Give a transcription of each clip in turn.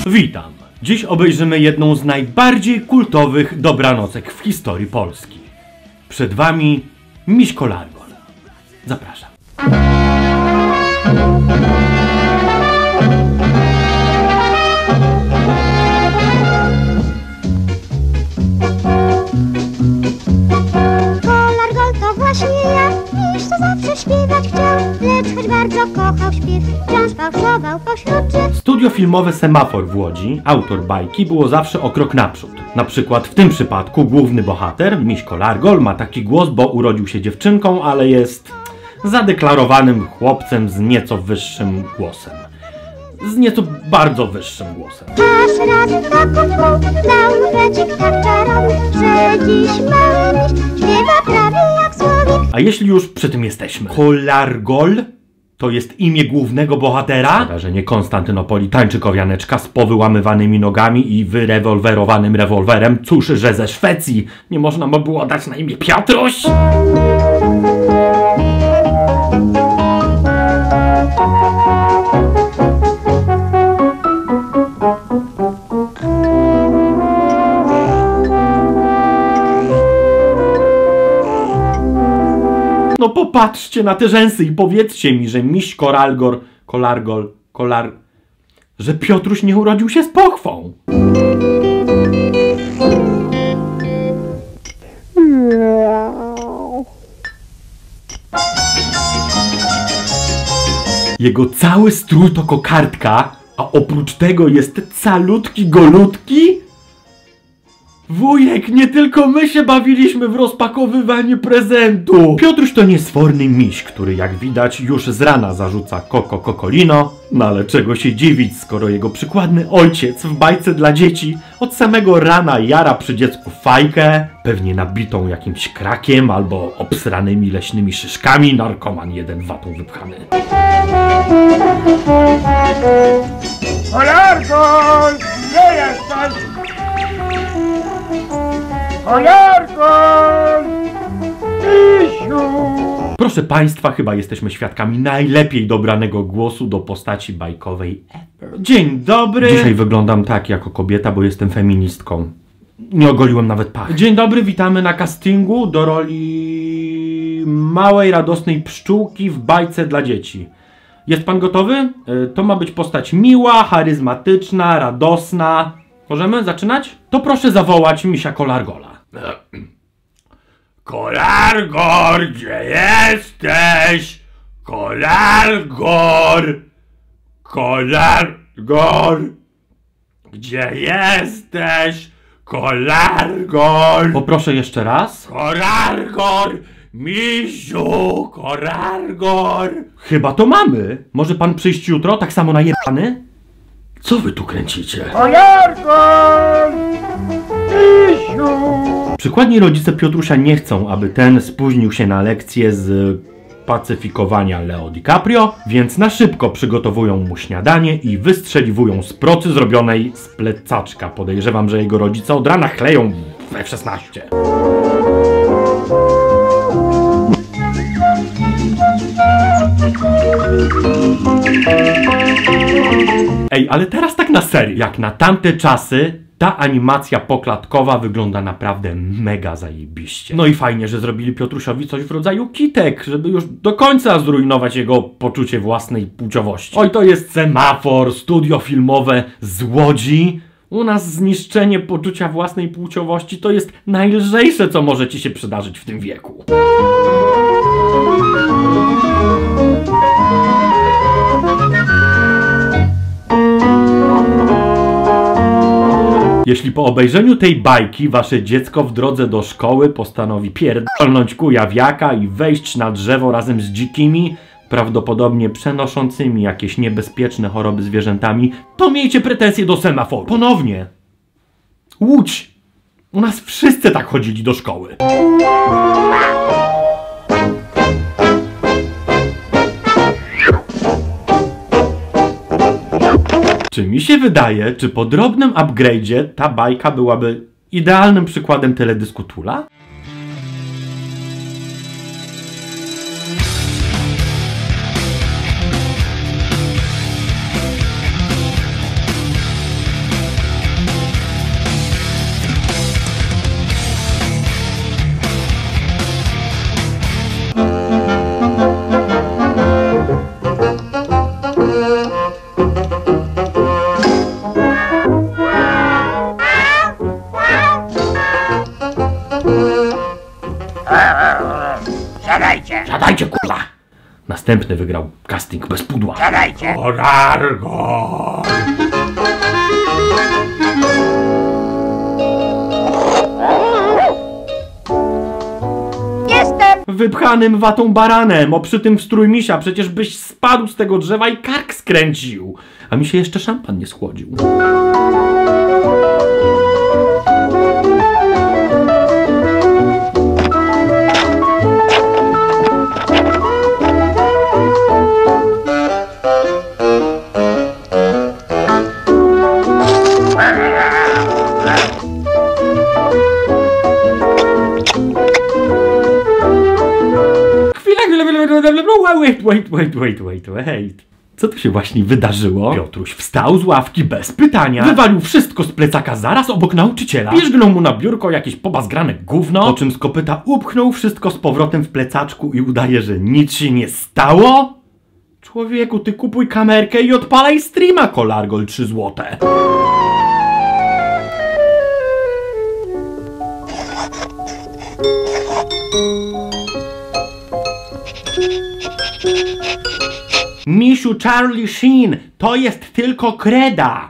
Witam. Dziś obejrzymy jedną z najbardziej kultowych dobranocek w historii Polski. Przed wami Miśko Largol. Zapraszam. Largol to właśnie ja, miś co zawsze śpiewać chciał, lecz choć bardzo kochał śpiew, wciąż fałszował pośród drzew. Studio filmowe Semafor w Łodzi, autor bajki, było zawsze o krok naprzód. Na przykład w tym przypadku główny bohater, Miśko Largol, ma taki głos, bo urodził się dziewczynką, ale jest zadeklarowanym chłopcem z nieco wyższym głosem. Z nieco bardzo wyższym głosem. Aż raz taką mu dał recik tak czarowny, że dziś mały miś śpiewa prawie jak słowik. A jeśli już przy tym jesteśmy, Kolargol to jest imię głównego bohatera? Szkoda, że nie Konstantynopolitańczyk Owianeczka z powyłamywanymi nogami i wyrewolwerowanym rewolwerem. Cóż, że ze Szwecji nie można mu było dać na imię Piotruś? No popatrzcie na te rzęsy i powiedzcie mi, że miś że Piotruś nie urodził się z pochwą. Jego cały strój to kokardka, a oprócz tego jest calutki golutki. Wujek, nie tylko my się bawiliśmy w rozpakowywanie prezentu. Piotruś to niesforny miś, który jak widać już z rana zarzuca kokolino. No ale czego się dziwić, skoro jego przykładny ojciec w bajce dla dzieci od samego rana jara przy dziecku fajkę, pewnie nabitą jakimś krakiem albo obsranymi leśnymi szyszkami, narkoman jeden watą wypchany. Largol, gdzie jesteś? Largol! Misiu! Proszę Państwa, chyba jesteśmy świadkami najlepiej dobranego głosu do postaci bajkowej ever. Dzień dobry! Dzisiaj wyglądam tak jako kobieta, bo jestem feministką. Nie ogoliłem nawet pachy. Dzień dobry, witamy na castingu do roli małej, radosnej pszczółki w bajce dla dzieci. Jest pan gotowy? To ma być postać miła, charyzmatyczna, radosna. Możemy zaczynać? To proszę zawołać misia Kolargola. Kolargor, gdzie jesteś? Kolargor! Kolargor! Gdzie jesteś? Kolargor! Poproszę jeszcze raz. Kolargor! Misiu! Kolargor! Chyba to mamy. Może pan przyjść jutro, tak samo najebany? Co wy tu kręcicie? Largol! Misiu! Przykładni rodzice Piotrusia nie chcą, aby ten spóźnił się na lekcję z pacyfikowania Leo DiCaprio, więc na szybko przygotowują mu śniadanie i wystrzeliwują z procy zrobionej z plecaczka. Podejrzewam, że jego rodzice od rana chleją w F-16. Ej, ale teraz tak na serio. Jak na tamte czasy, ta animacja poklatkowa wygląda naprawdę mega zajebiście. No i fajnie, że zrobili Piotrusiowi coś w rodzaju kitek, żeby już do końca zrujnować jego poczucie własnej płciowości. Oj, to jest Semafor, studio filmowe z Łodzi. U nas zniszczenie poczucia własnej płciowości to jest najlżejsze, co może ci się przydarzyć w tym wieku. Jeśli po obejrzeniu tej bajki wasze dziecko w drodze do szkoły postanowi pierdolnąć kujawiaka i wejść na drzewo razem z dzikimi, prawdopodobnie przenoszącymi jakieś niebezpieczne choroby zwierzętami, to miejcie pretensje do Semaforu. Ponownie. Łódź. U nas wszyscy tak chodzili do szkoły. Czy mi się wydaje, czy po drobnym upgrade'zie ta bajka byłaby idealnym przykładem teledysku Tula? Siadajcie! Siadajcie, kurwa! Następny wygrał casting bez pudła. Siadajcie! Kolargol! Jestem! Wypchanym watą baranem, oprzytym w strój misia, przecież byś spadł z tego drzewa i kark skręcił. A mi się jeszcze szampan nie schłodził. Wait. Co tu się właśnie wydarzyło? Piotruś wstał z ławki bez pytania, wywalił wszystko z plecaka zaraz obok nauczyciela, pierzgnął mu na biurko jakieś pobazgrane gówno, po czym z kopyta upchnął wszystko z powrotem w plecaczku i udaje, że nic się nie stało? Człowieku, ty kupuj kamerkę i odpalaj streama, Kolargol 3 złote. Misiu Charlie Sheen, to jest tylko kreda.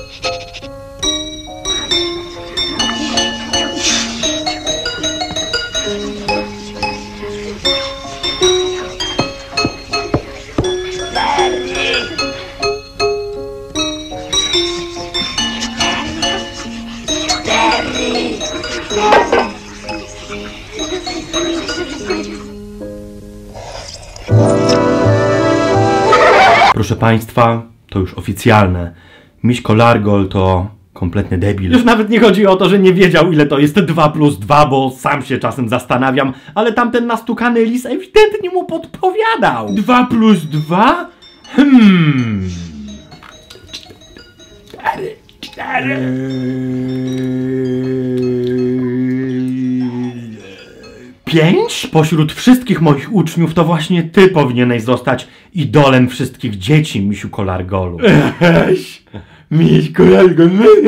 Proszę Państwa, to już oficjalne. Miś Kolargol to kompletny debil. Już nawet nie chodzi o to, że nie wiedział, ile to jest 2 + 2, bo sam się czasem zastanawiam, ale tamten nastukany lis ewidentnie mu podpowiadał. 2 + 2? 4. Pięć? Pośród wszystkich moich uczniów to właśnie ty powinieneś zostać idolem wszystkich dzieci, misiu Kolargolu. Miś Kolargol.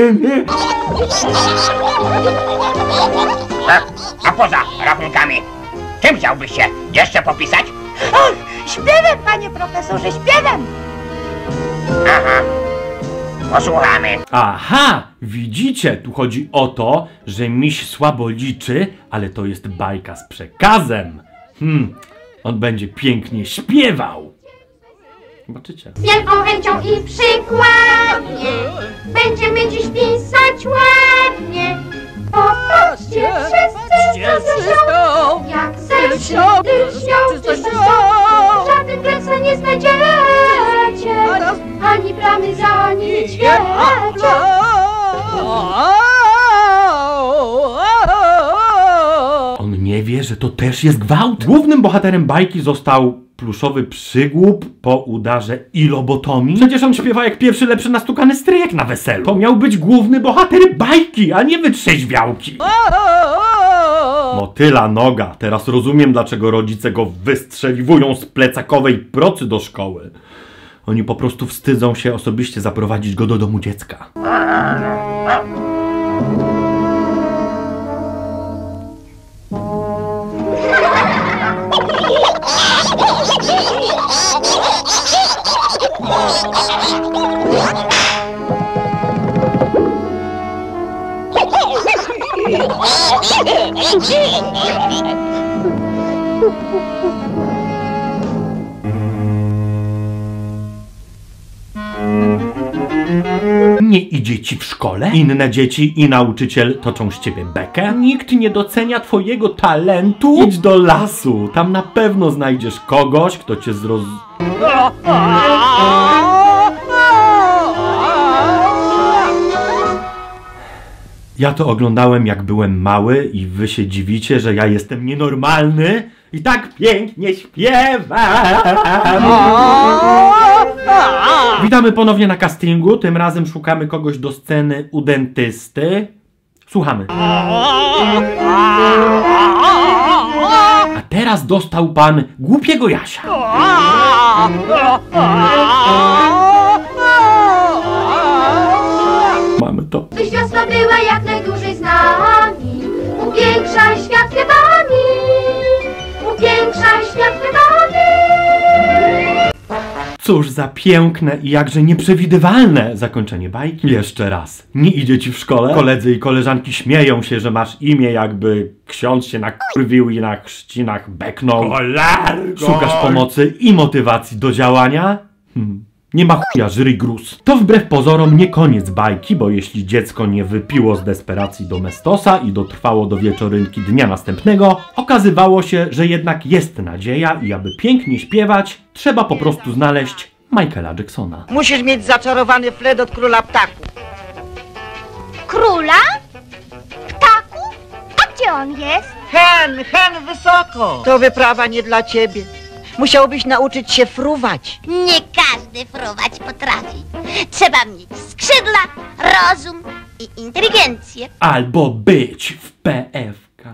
A poza rachunkami, czym chciałbyś się jeszcze popisać? O, śpiewem, panie profesorze, śpiewem! Aha, posłuchamy. Aha, widzicie, tu chodzi o to, że miś słabo liczy, ale to jest bajka z przekazem. On będzie pięknie śpiewał. Zobaczycie. Z wielką chęcią i przykładnie będziemy dziś pisać ładnie. Popatrzcie wszyscy, jak zewsząd śnią. Żadnych kresek nie znajdziecie, ani bramy za niedźwiedzie. On nie wie, że to też jest gwałt. Głównym bohaterem bajki został pluszowy przygłup po udarze ilobotomii. Przecież on śpiewa jak pierwszy lepszy nastukany stryjek na weselu. To miał być główny bohater bajki, a nie wytrzeźwiałki. Motyla noga. Teraz rozumiem, dlaczego rodzice go wystrzeliwują z plecakowej procy do szkoły. Oni po prostu wstydzą się osobiście zaprowadzić go do domu dziecka. Nie idzie ci w szkole? Inne dzieci i nauczyciel toczą z ciebie bekę? Nikt nie docenia twojego talentu? Idź do lasu, tam na pewno znajdziesz kogoś, kto cię Ja to oglądałem, jak byłem mały i wy się dziwicie, że ja jestem nienormalny i tak pięknie śpiewam. Witamy ponownie na castingu, tym razem szukamy kogoś do sceny u dentysty. Słuchamy. A teraz dostał pan głupiego Jasia. Mamy to. Byś wiosna była jak najdłużej z nami, upiększaj świat kwiatami, upiększaj Ruszaj, świat wybawny! Cóż za piękne i jakże nieprzewidywalne zakończenie bajki. Jeszcze raz. Nie idzie ci w szkole? Koledzy i koleżanki śmieją się, że masz imię, jakby ksiądz się nakurwił i na chrzcinach beknął. Kolarko! Szukasz pomocy i motywacji do działania? Nie ma chuja, żryj gruz. To wbrew pozorom nie koniec bajki, bo jeśli dziecko nie wypiło z desperacji domestosa i dotrwało do wieczorynki dnia następnego, okazywało się, że jednak jest nadzieja i aby pięknie śpiewać, trzeba po prostu znaleźć Michaela Jacksona. Musisz mieć zaczarowany flet od króla ptaków. Króla? Ptaków? A gdzie on jest? Hen, wysoko! To wyprawa nie dla ciebie. Musiałbyś nauczyć się fruwać. Nie każdy fruwać potrafi. Trzeba mieć skrzydła, rozum i inteligencję. Albo być w PFK.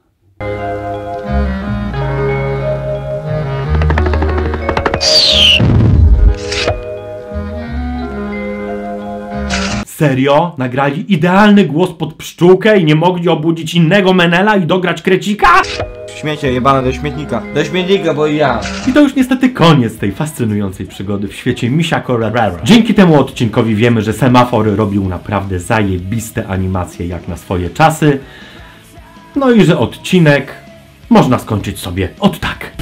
Serio? Nagrali idealny głos pod pszczółkę i nie mogli obudzić innego Menela i dograć krecika? Śmiecie jebane do śmietnika. Do śmietnika, bo ja. I to już niestety koniec tej fascynującej przygody w świecie Misia Colorado. Dzięki temu odcinkowi wiemy, że Semafor robił naprawdę zajebiste animacje jak na swoje czasy. No i że odcinek można skończyć sobie od tak.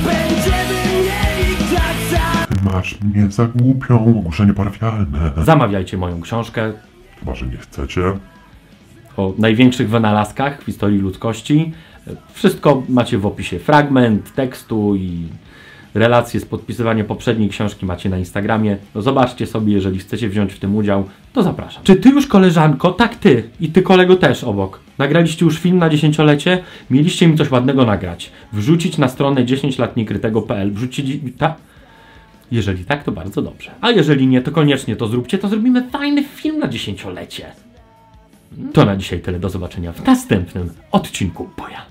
Masz mnie za głupią, ogłoszenie parafialne. Zamawiajcie moją książkę Chyba, że nie chcecie. o największych wynalazkach w historii ludzkości. Wszystko macie w opisie. Fragment tekstu i relacje z podpisywania poprzedniej książki macie na Instagramie. No zobaczcie sobie, jeżeli chcecie wziąć w tym udział, to zapraszam. Czy ty już, koleżanko, tak ty i ty, kolego, też obok, nagraliście już film na 10-lecie? Mieliście mi coś ładnego nagrać. Wrzucić na stronę 10latniekrytego.pl. Wrzucić... Jeżeli tak, to bardzo dobrze. A jeżeli nie, to koniecznie to zróbcie, to zrobimy fajny film na 10-lecie. To na dzisiaj tyle, do zobaczenia w następnym odcinku Boja.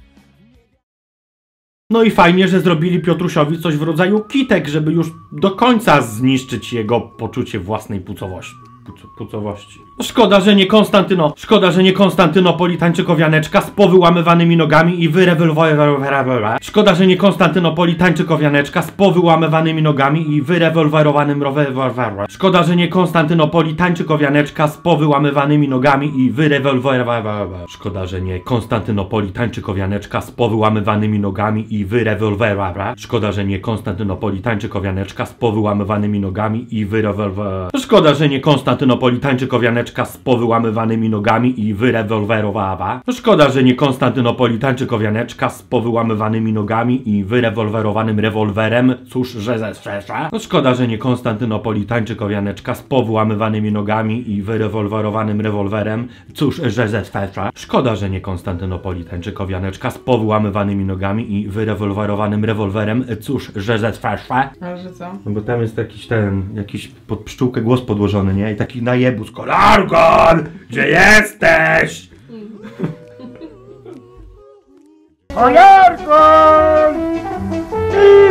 No i fajnie, że zrobili Piotrusiowi coś w rodzaju kitek, żeby już do końca zniszczyć jego poczucie własnej pucowości. Szkoda, że nie Konstantynopolitańczykowianeczka z powyłamywanymi nogami i wyrewolwerowanymi. Szkoda, że nie Konstantynopolitańczykowianeczka z powyłamywanymi nogami i wyrewolwerowanym rowerem. Szkoda, że nie Konstantynopolitańczykowianeczka z powyłamywanymi nogami i wyrewolwerowanym. Szkoda, że nie Konstantynopolitańczykowianeczka z powyłamywanymi nogami i wyrewolwerowanym. Szkoda, że nie Konstantynopolitańczykowianeczka z powyłamywanymi nogami i wyrewolwerowanym. Szkoda, że nie Konstantynopolitańczykowianeczka z powyłamywanymi nogami i wyrewolwerowała. Szkoda, że nie Konstantynopolitańczykowianeczka z powyłamywanymi nogami i wyrewolwerowanym rewolwerem. Cóż, że zestrzesza. Szkoda, że nie Konstantynopolitańczykowianeczka z powyłamywanymi nogami i wyrewolwerowanym rewolwerem. Cóż, że zestrzesza. Szkoda, że nie Konstantynopolitańczykowianeczka z powyłamywanymi nogami i wyrewolwerowanym rewolwerem. Cóż, że zestrzesza. A że co? No bo tam jest jakiś pod pszczółkę głos podłożony, nie? I taki najebus. Kolargon! Gdzie jesteś? Kolarko!